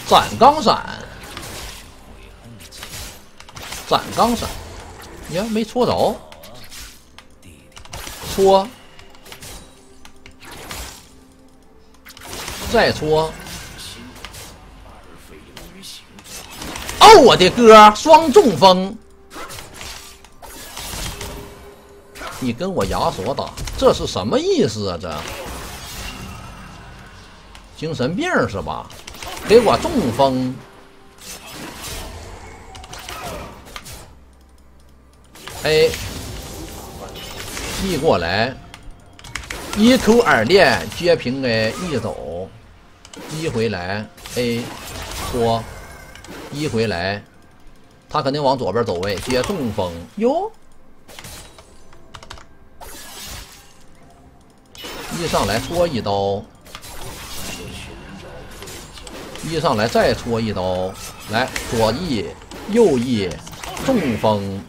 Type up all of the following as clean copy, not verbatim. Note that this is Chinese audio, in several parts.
斩钢闪，斩钢闪，呀，没戳着，戳，再戳。哦，我的哥，双中风！你跟我亚索打，这是什么意思啊？这精神病是吧？给我中风！哎，一过来，一 Q 2链接平 A， 一走，一回来 A 戳，一回来，他肯定往左边走位，接中风哟。一上来戳一刀，一上来再戳一刀，来左翼右翼中风。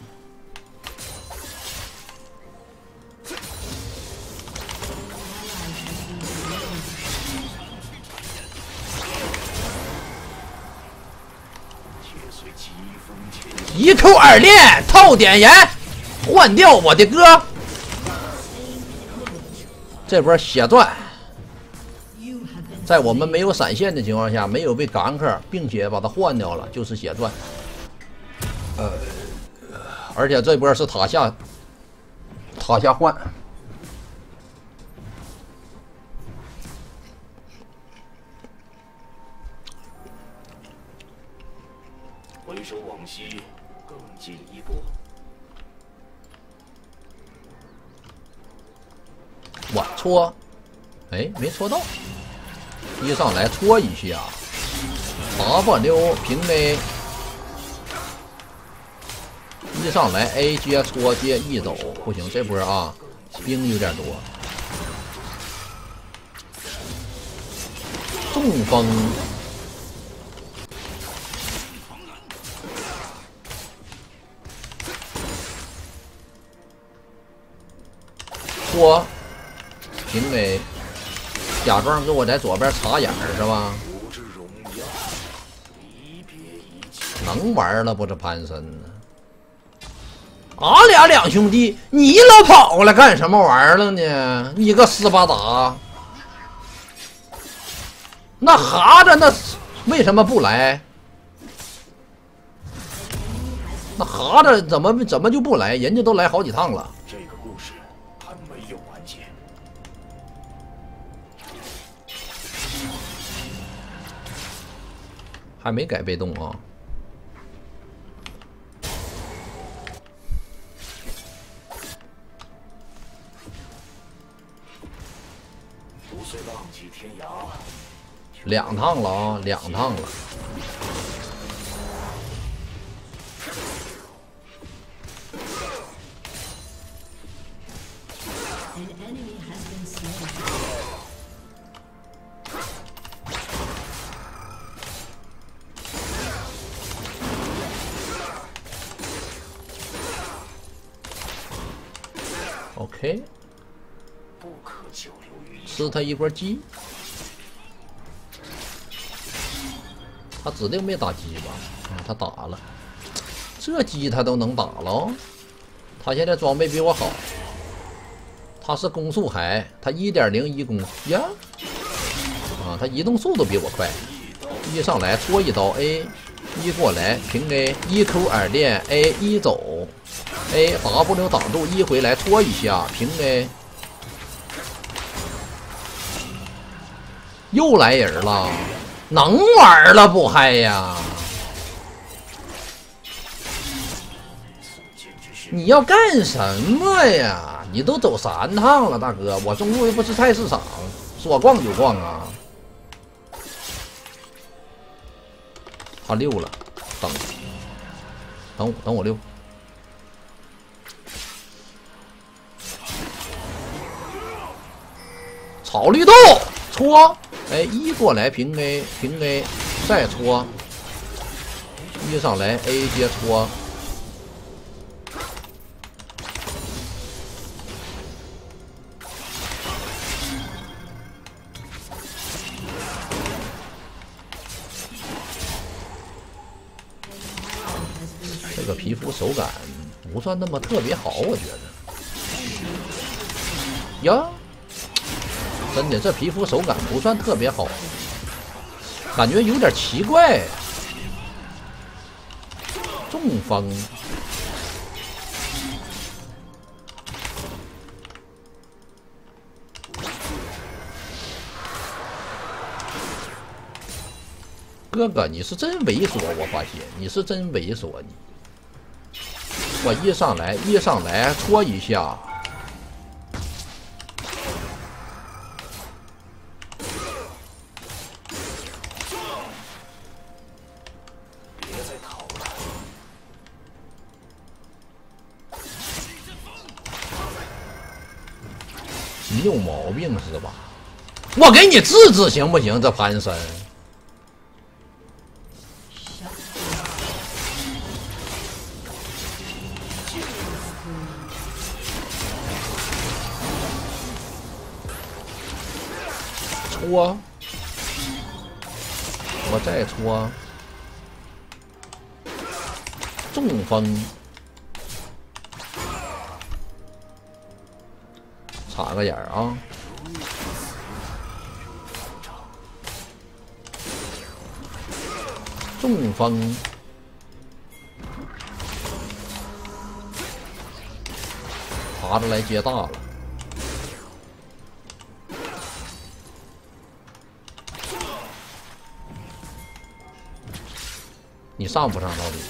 一 Q 2链套点盐，换掉我的哥。这波血钻，在我们没有闪现的情况下，没有被gank，并且把它换掉了，就是血钻。而且这波是塔下换。 回首往昔，更进一步。 我戳，哎，没戳到。一上来戳一下 ，W 平 A， 一上来 A 接戳接 E 走，不行，这波啊，兵有点多。中风。戳。平 A， 假装给我在左边插眼儿是吧？能玩了不？这潘森呢？俺俩两兄弟，你老跑过来干什么玩意儿了呢？你个斯巴达！那哈子那为什么不来？那哈子怎么就不来？人家都来好几趟了。 这个故事还没有完结。 还没改被动啊！ 不遂浪迹天涯， 两趟了啊，两趟了。OK， 不可久留于吃他一波鸡，他指定没打鸡吧？啊，他打了，这鸡他都能打了。他现在装备比我好，他是攻速海，他 1.01 攻呀，啊，他移动速度比我快。一上来戳一刀 A， 一过来平 A， 一 Q 2链 A 一走。A W 挡住，一回来戳一下，平 A， 又来人了，能玩了不嗨呀？你要干什么呀？你都走3趟了，大哥，我中路又不是菜市场，说逛就逛啊。他溜了，等我溜。草绿豆戳，哎，一过来平 A 平 A， 再戳，一上来 A 接戳， 这个皮肤手感不算那么特别好，我觉得。呀，真的，这皮肤手感不算特别好，感觉有点奇怪。中风。哥哥，你是真猥琐，我发现你是真猥琐。你，我一上来戳一下， 别再逃了。 你有毛病是吧？我给你治治行不行？这潘森。戳，我再戳，中风，插个眼儿啊！中风，爬着来接大了。你上不上到底？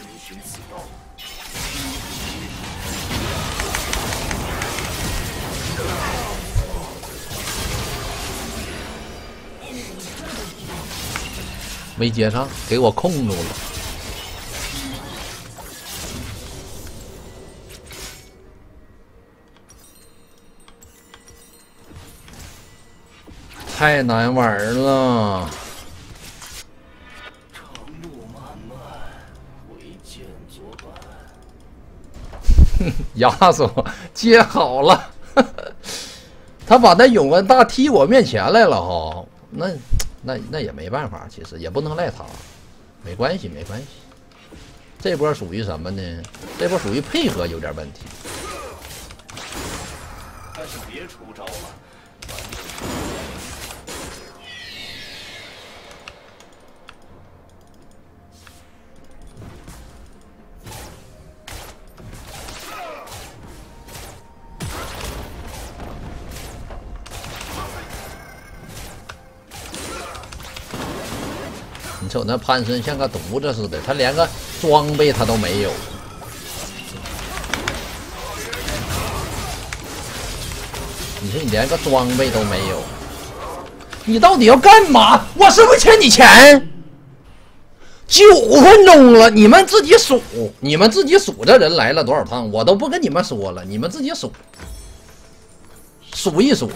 没接上，给我控住了。太难玩了。亚索接好了，他把那永恩大踢我面前来了哈，那也没办法，其实也不能赖他，没关系没关系。这波属于什么呢？这波属于配合有点问题。 但是别出招了。 你瞅那潘森像个犊子似的，他连个装备他都没有。你说你连个装备都没有，你到底要干嘛？我是不是欠你钱？9分钟了，你们自己数，你们自己数这人来了多少趟，我都不跟你们说了，你们自己数，数一数。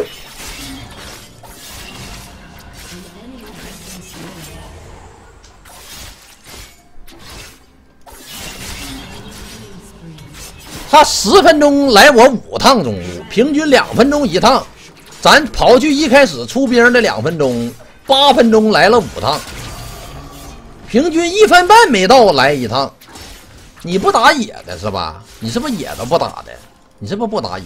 他10分钟来我5趟中路，平均2分钟一趟。咱刨去一开始出兵的2分钟，8分钟来了5趟，平均1分半没到来一趟。你不打野的是吧？你是不是野都不打的？你是不是不打野？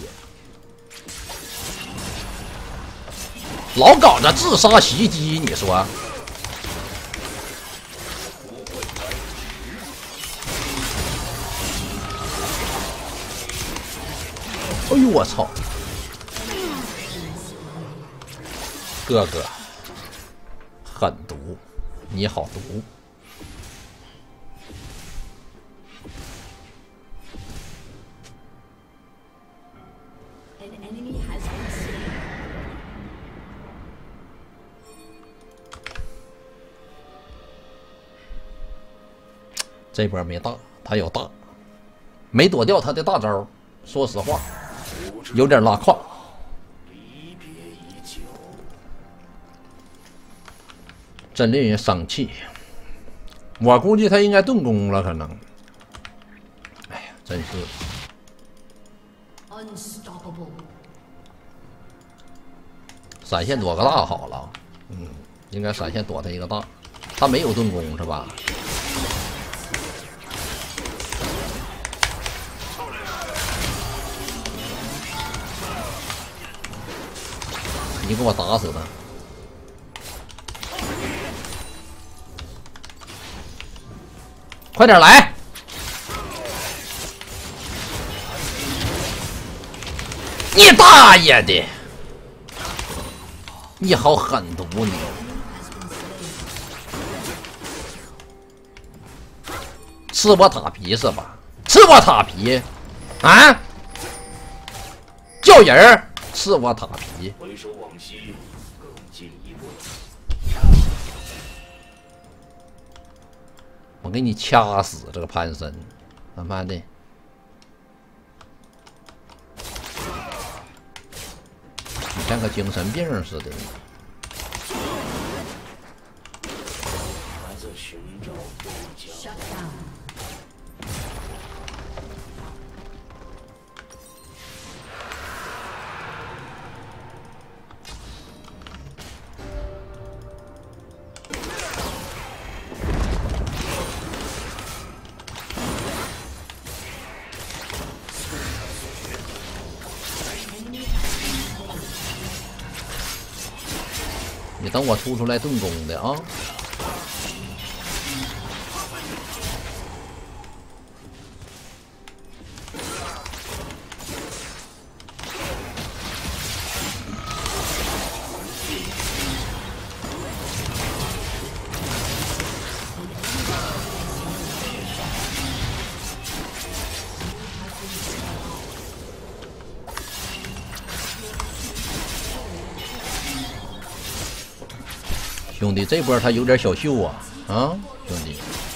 老搞着自杀袭击，你说？哎呦我操！哥哥，狠毒，你好毒！这波没大，他有大，没躲掉他的大招。说实话，有点拉胯。 离别已久， 真令人生气。我估计他应该顿攻了，可能。哎呀，真是。闪现躲个大好了，应该闪现躲他一个大。他没有顿攻是吧？ 你给我打死他！快点来！你大爷的！你好狠毒你！吃我塔皮是吧？吃我塔皮啊！叫人儿吃我塔皮！ 回首往昔，更进一步。 我给你掐死这个潘森，他妈的！你像个精神病似的。 还在寻找东家。 你等我出来盾攻的啊！兄弟，这波他有点小秀啊！啊，兄弟，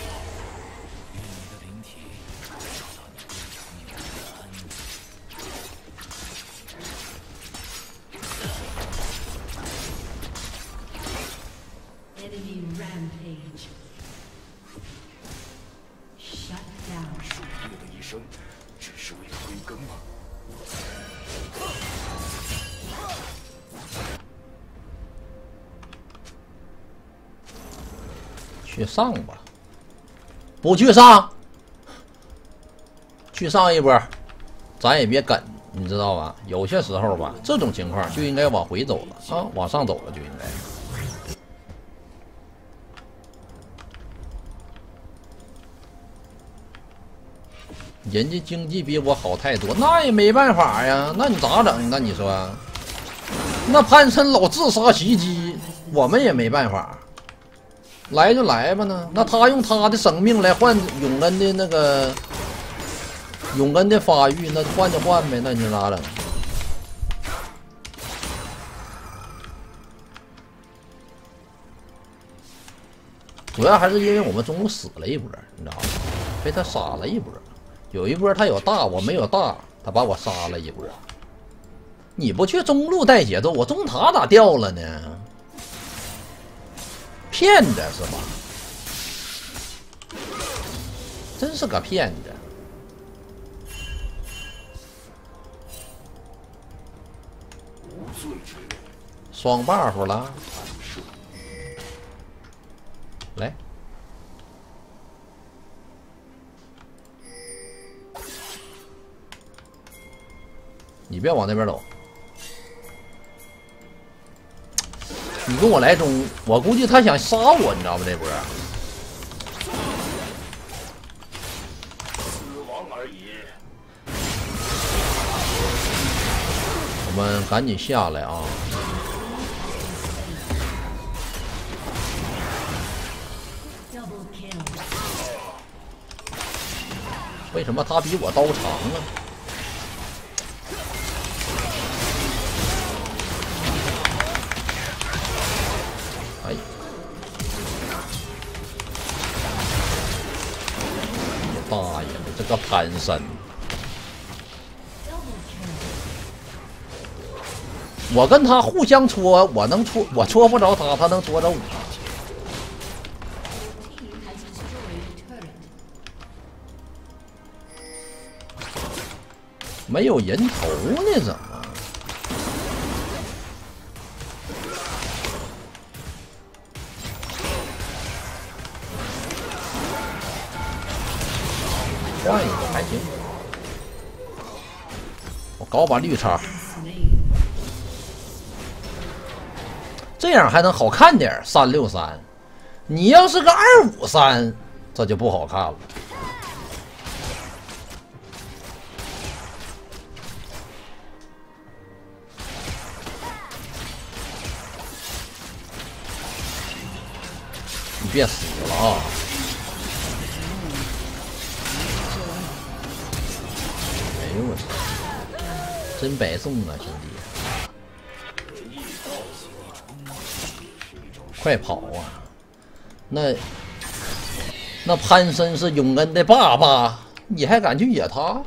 树叶的一生，只是为了归根吗？ 去上吧，不去上，去上一波，咱也别跟，你知道吧？有些时候吧，这种情况就应该往回走了啊，往上走了就应该。人家经济比我好太多，那也没办法呀。那你咋整？那你说，那潘森老自杀袭击，我们也没办法。来就来吧呢，那他用他的生命来换永恩的那个永恩的发育，那换就换呗，那你咋整？主要还是因为我们中路死了一波，你知道吗？被他杀了一波，有一波他有大，我没有大，他把我杀了一波。你不去中路带节奏，我中塔咋掉了呢？骗子是吧？真是个骗子！ 无罪之人， 双 buff 了，来，你别往那边走。你跟我来中，我估计他想杀我，你知道吗？这波死亡而已。 我们赶紧下来啊！为什么他比我刀长啊？哎，你大爷的，这个潘森！我跟他互相戳，我能戳，我戳不着他，他能戳着我。没有人头呢，怎么？换一个还行。我搞把绿叉。 这样还能好看点，363。你要是个253，这就不好看了。你别死了啊！哎呦我操！真白送啊，兄弟！快跑啊！那潘森是永恩的爸爸，你还敢去野他？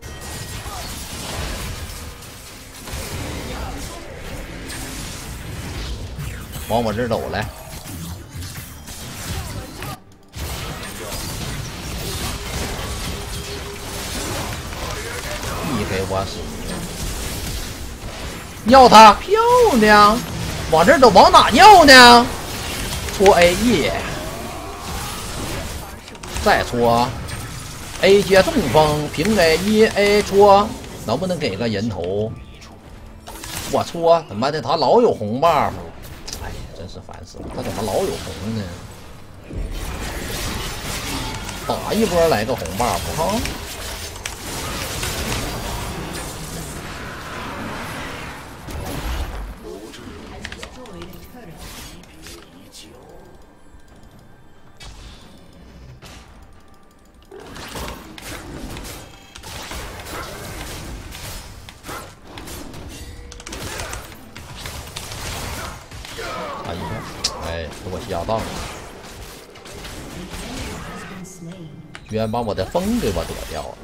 往我这儿走来！你给我死！尿他，漂亮！往这儿走，往哪尿呢？戳 A， 再戳 A 接中锋，平给1A 戳，能不能给个人头？我戳，他妈的他老有红 buff， 哎，真是烦死了，他怎么老有红呢？打一波来个红 buff 哈！哎，给我下当了，居然把我的风给我躲掉了！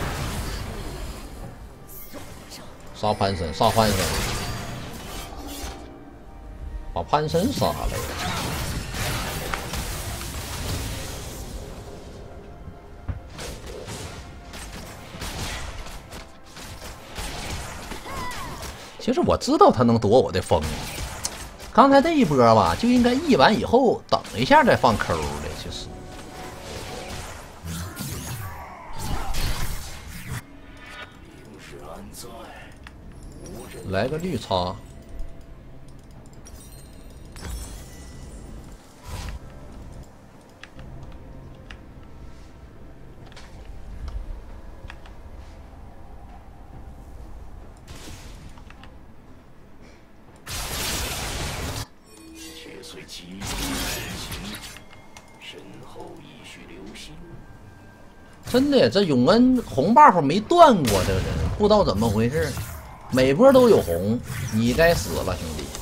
杀潘森，杀潘森，把潘森杀了呀！其实我知道他能躲我的风。刚才这一波吧，就应该1完以后等一下再放 Q 的，其实。来个绿叉，真的，这永恩红 buff 没断过，这个人不知道怎么回事，每波都有红，你该死了，兄弟！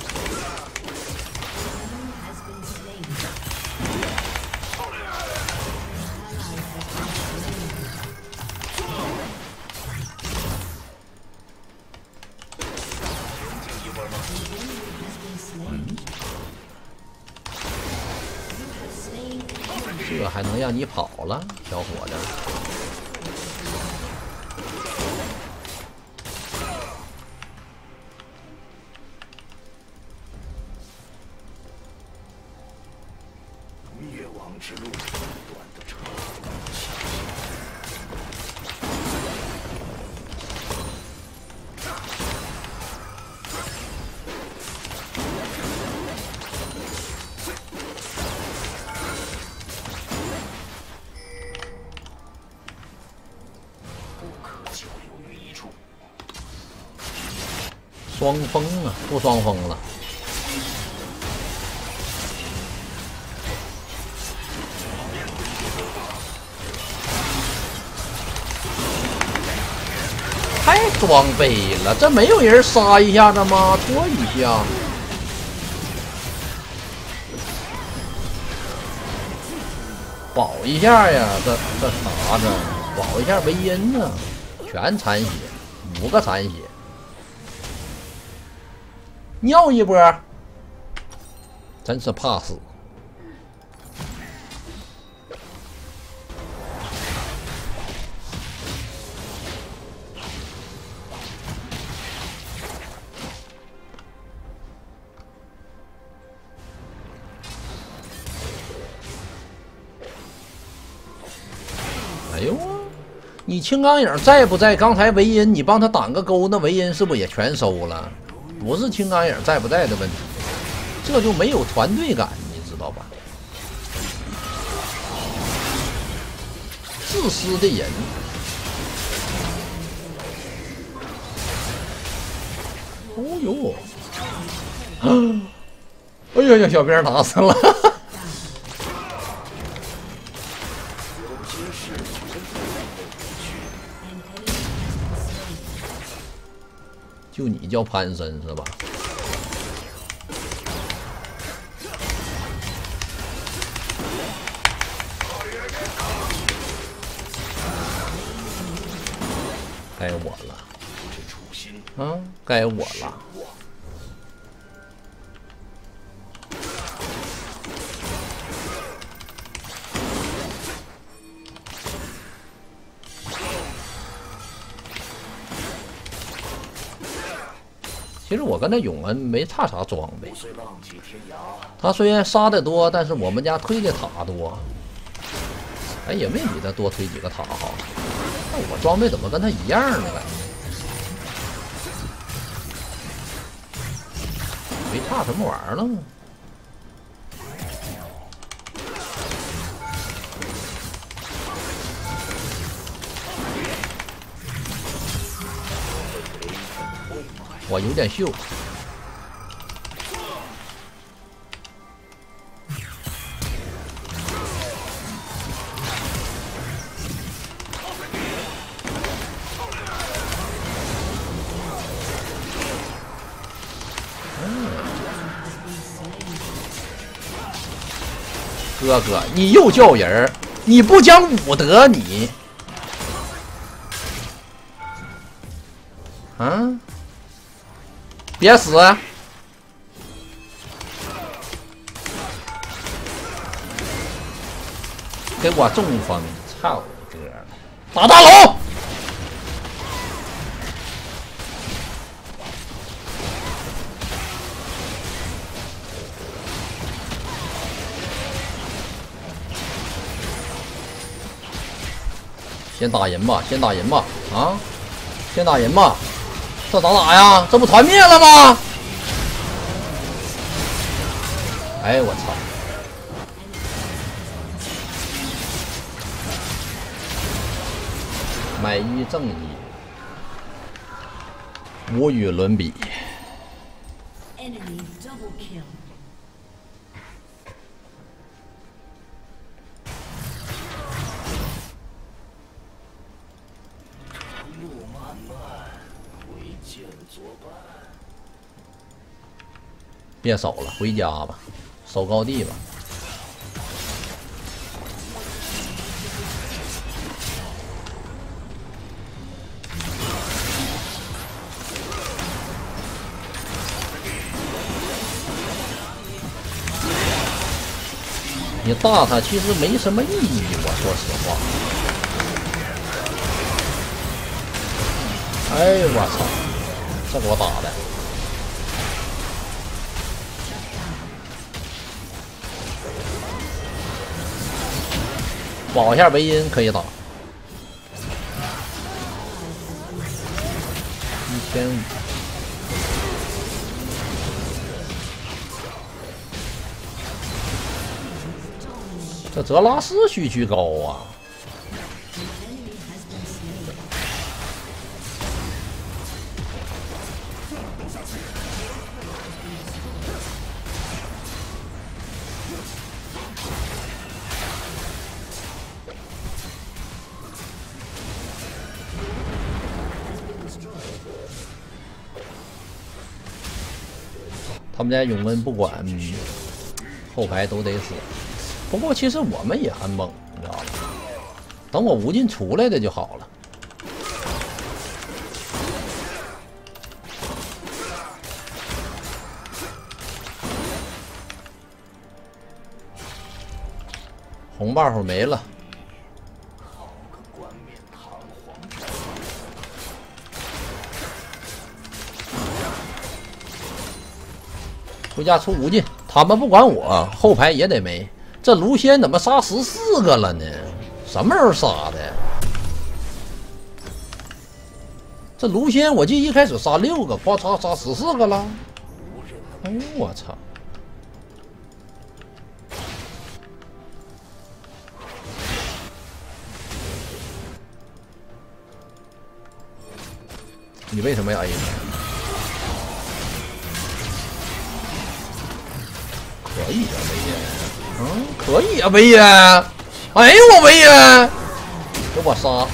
这还能让你跑了，小伙子！ 灭亡之路断得彻双峰啊，不双峰了。太装备了，这没有人杀一下子吗？拖一下。保一下呀，这啥子？保一下维因呢？全残血，5个残血。尿一波，真是怕死！哎呦，你青钢影在不在？刚才维因你帮他挡个钩，那维因是不是也全收了？不是青钢影在不在的问题。 这就没有团队感，你知道吧？自私的人。哦呦！哎呀呀，小兵打死了！就你叫潘森是吧？该我了。嗯，该我了。其实我跟那永恩没差啥装备，他虽然杀的多，但是我们家推的塔多。哎，也没比他多推几个塔好。那我装备怎么跟他一样呢？感觉没差什么玩意儿了吗？我有点秀。哥哥，你又叫人，你不讲武德，你啊！别死！给我中风！操你哥！打大龙！先打人吧，先打人吧，啊！先打人吧，这咋打呀？这不团灭了吗？哎，我操！买一正义，无与伦比。别守了，回家吧，守高地吧。你大他其实没什么意义，我说实话。哎，我操！这给我打的。保一下维因可以打，1500。这泽拉斯需求高啊！他们家永恩不管，后排都得死。不过其实我们也很猛，你知道吧？等我无尽出来的就好了。红 buff 没了。回家出无尽，他们不管我，后排也得没。这卢仙怎么杀14个了呢？什么时候杀的？这卢仙我记得一开始杀6个，咔嚓杀14个了。哎呦我操！ 你为什么要 A 呢？可以啊，维恩，嗯，可以啊，维恩。哎呦我维恩，给我杀！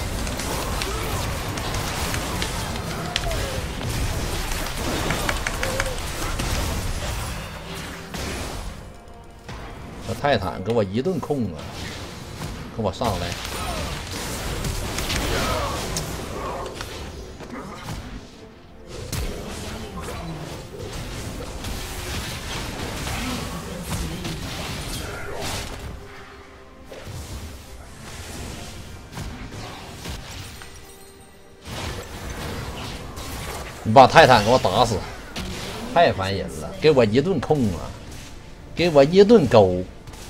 这泰坦给我一顿控啊！给我上来！你把泰坦给我打死，太烦人了！给我一顿控啊，给我一顿勾。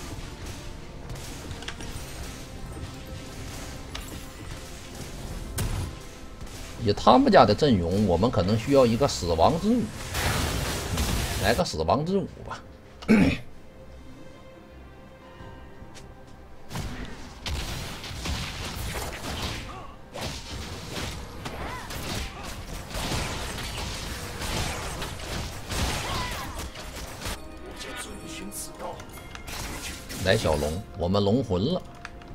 以他们家的阵容，我们可能需要一个死亡之舞，来个死亡之舞吧。来小龙，我们龙魂了。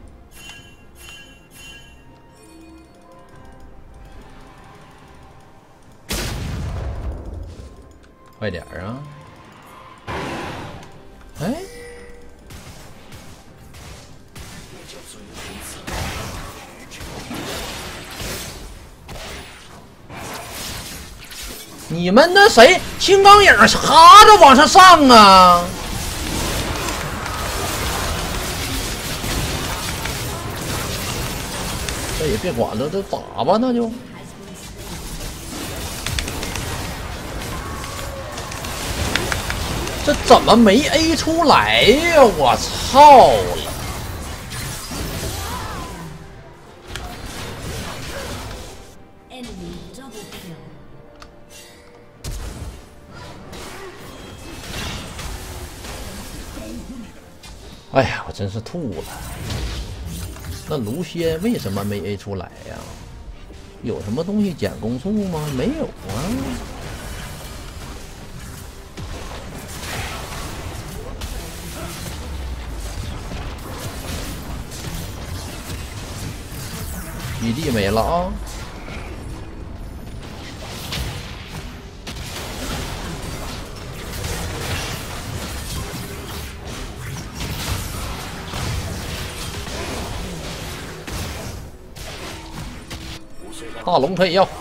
快点儿啊！哎，你们那谁青钢影哈着往上上啊！这也别管了，这打吧，那就。这怎么没 A 出来呀？我操了！哎呀，我真是吐了。那卢仙为什么没 A 出来呀？有什么东西减攻速吗？没有啊。基地没了啊！大龙可以要。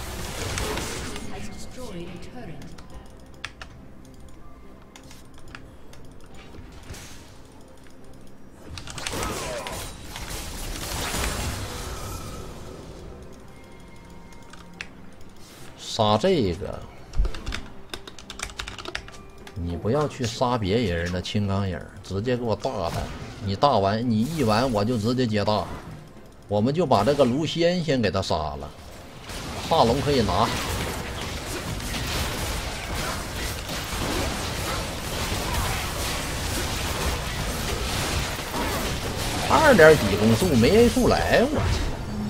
杀这个，你不要去杀别人的青钢影，直接给我大他。你大完，你一完我就直接接大，我们就把这个卢仙先给他杀了。大龙可以拿。2点几攻速没 A 出来，我操！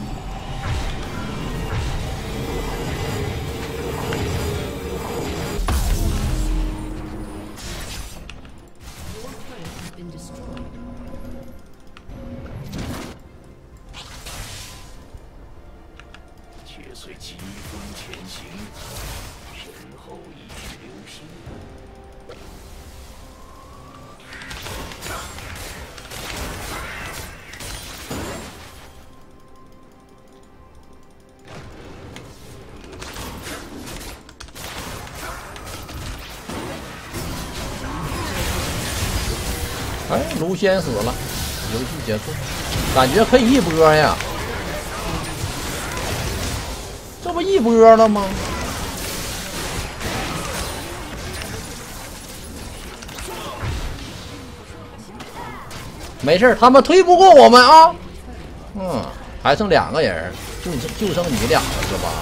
随疾风前行，身后一曲流星。 哎，卢仙死了，游戏结束，感觉可以一波呀。这不一波了吗？没事，他们推不过我们啊。还剩2个人，就剩你俩了是吧？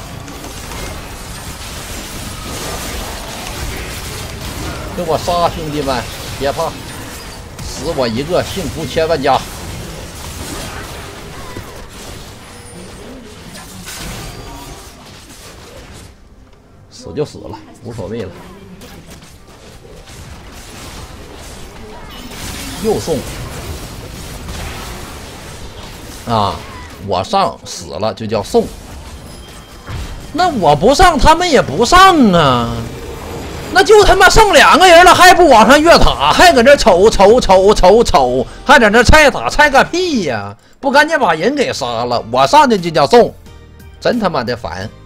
给我杀，兄弟们，别怕，死我一个，幸福千万家。 死就死了，无所谓了。又送啊！我上死了就叫送，那我不上，他们也不上啊。那就他妈剩2个人了，还不往上越塔，还搁这瞅，还在那拆塔，拆个屁呀！不赶紧把人给杀了，我上去就叫送，真他妈的烦。